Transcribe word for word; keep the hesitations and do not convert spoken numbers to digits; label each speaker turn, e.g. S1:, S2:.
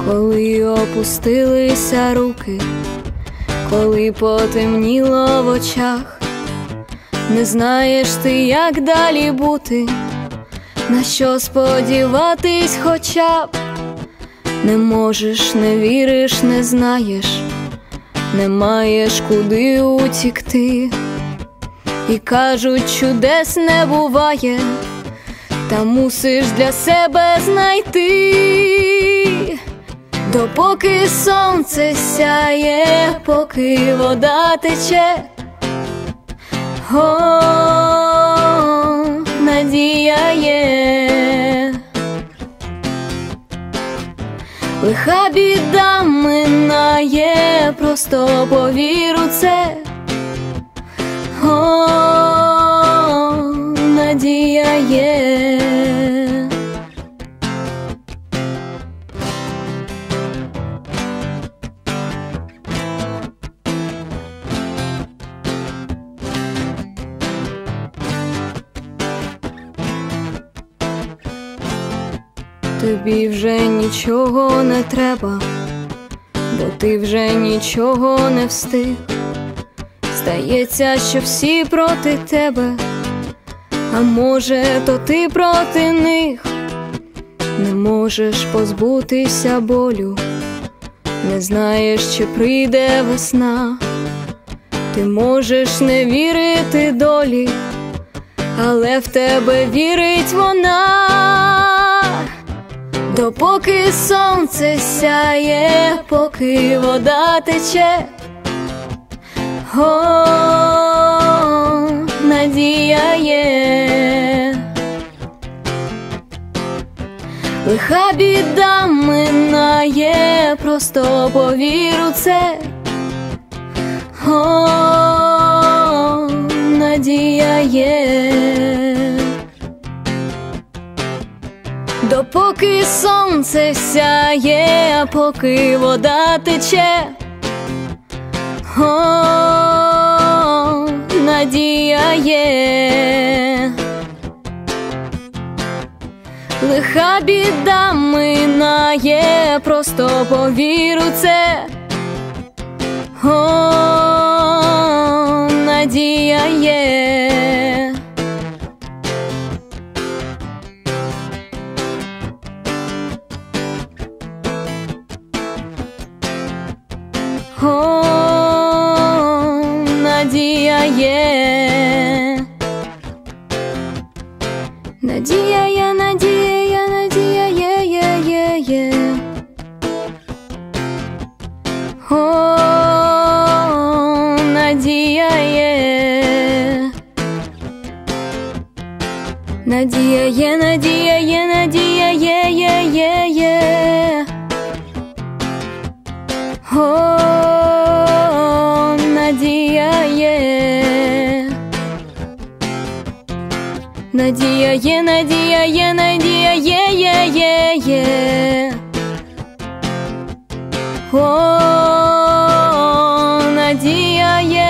S1: коли опустилися руки, коли потемніло в очах, не знаєш ти, як далі бути, на що сподіватись хоча б. Не можеш, не віриш, не знаєш, не маєш куди утікти. І кажуть, чудес не буває, та мусиш для себе знайти. Допоки сонце сяє, поки вода тече, о, надія є. Лиха біда минає, просто повір у це, о, надія є. Тобі вже нічого не треба, бо ти вже нічого не встиг. Здається, що всі проти тебе, а може, то ти проти них. Не можеш позбутися болю, не знаєш, чи прийде весна. Ти можеш не вірити долі, але в тебе вірить вона. Допоки сонце сяє, поки вода тече, о, надія є. Лиха біда минає, просто повір у це, о, надія є. Допоки сонце сяє, поки вода тече, о, надія є. Лиха біда минає, просто повір у це, о, надія є. О, надія є. Надія є, надія є, надія є, є, є, є. О, надія є. Надія є, надія є, надія є, є, є, є. О, надія є. Надія є, надія є, надія є, є, є, є. О, надія є.